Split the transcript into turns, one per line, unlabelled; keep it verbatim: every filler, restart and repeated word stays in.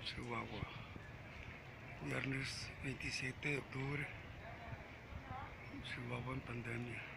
Chihuahua, viernes veintisiete de octubre, Chihuahua en pandemia.